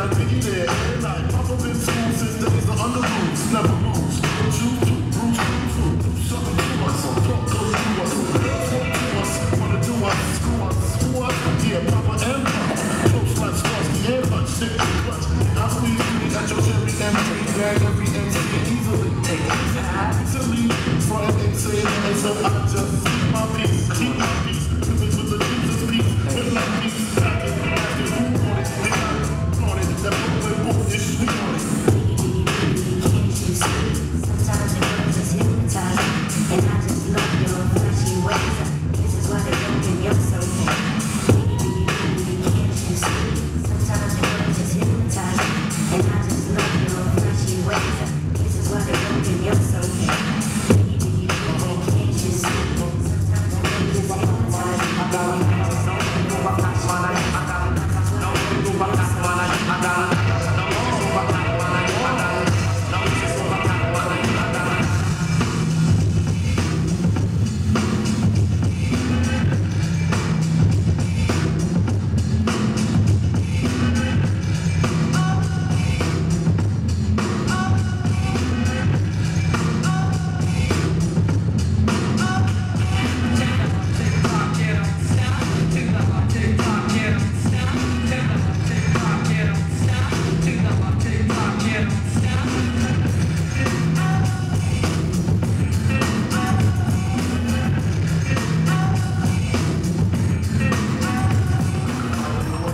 like Biggie there, every night. Papa been school since days of under rules, never moves. What you do, Bruce, something to us, talk goes to us, girls want to us, wanna do us, screw us, yeah, Papa and Papa, close like Starsky and Hutch, stick to clutch. I squeeze you at your cherry MC, drag every MC easily, take it easily, front and say it, and so I just keep my peace, with the Jesus peace, with my peace, back it, who want it, they got it, flaunt it, that Brooklyn bullshit, we want it. Sometimes your words just hypnotize, and I just love your flashy ways. This is why they don't in your soul. Can't you see? Sometimes your words just hypnotize, and I just love your flashy ways. This is why they don't in your soul. Can't you see? Sometimes your words just hypnotize.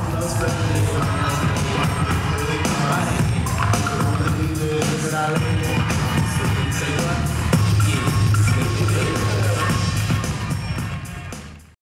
Dale.